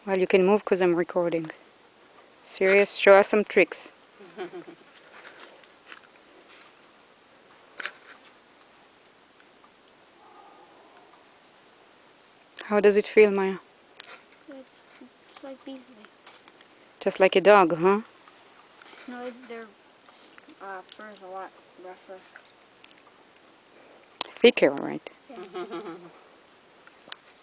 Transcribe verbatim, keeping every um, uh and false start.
Well, you can move because I'm recording. Serious? Show us some tricks. How does it feel, Maya? It's, it's like these. Just like a dog, huh? No, it's their uh, fur is a lot rougher. Thicker, right? Yeah.